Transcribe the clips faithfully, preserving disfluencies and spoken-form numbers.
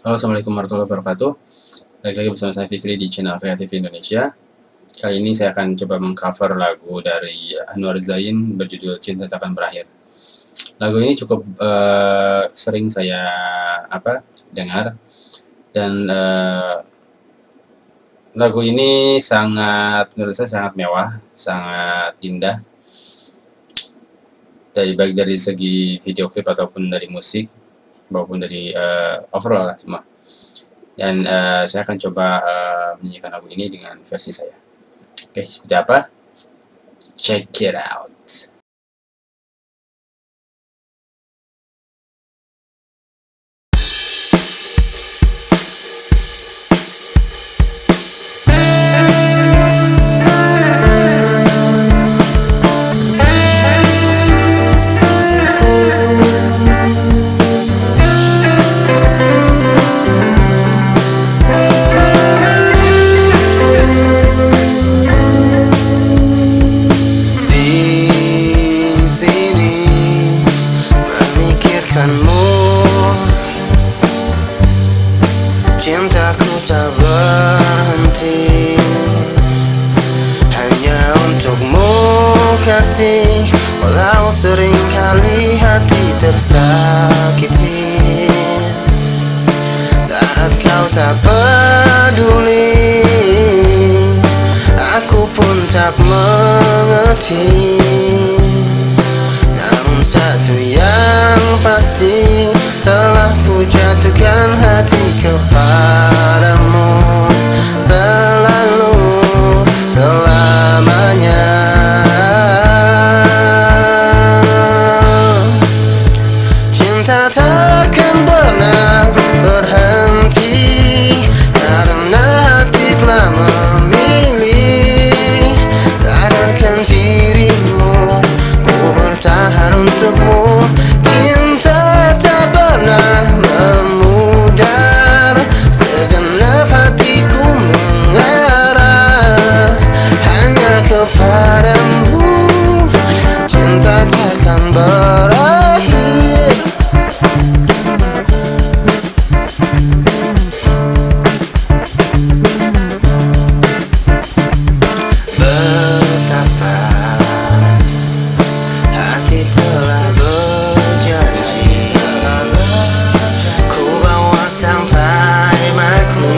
Halo, assalamualaikum warahmatullahi wabarakatuh. Balik lagi bersama saya Fikri di channel Kreatif Indonesia. Kali ini saya akan coba mengcover lagu dari Anwar Zain berjudul Cinta Takkan Berakhir. Lagu ini cukup uh, sering saya apa dengar, dan uh, lagu ini sangat menurut saya sangat mewah, sangat indah. Dari baik dari segi video klip ataupun dari musik maupun dari uh, overall lah semua. Dan uh, saya akan coba uh, menyanyikan lagu ini dengan versi saya. Oke, seperti apa? Check it out. Cintaku tak berhenti hanya untukmu kasih, walau seringkali hati tersakiti. Saat kau tak peduli, aku pun tak mengerti. Namun satu yang pasti, telah ku jatuhkan hati kepadamu selalu, selamanya. Cinta takkan pernah berhenti, karena hati telah memilih. Sadarkan dirimu, ku bertahan untukmu. Cinta tak pernah memudar, segenap hatiku mengarah hanya kepadamu. Cinta takkan berakhir. Betapa hati telah berjanji, ku bawa sampai mati.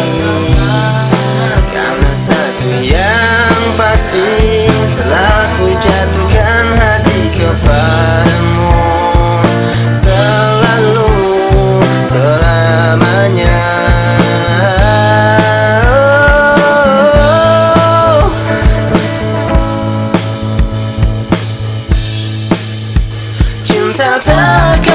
Karena satu yang pasti, telah ku jatuhkan hati kepadamu selalu, selamanya. Cinta takkan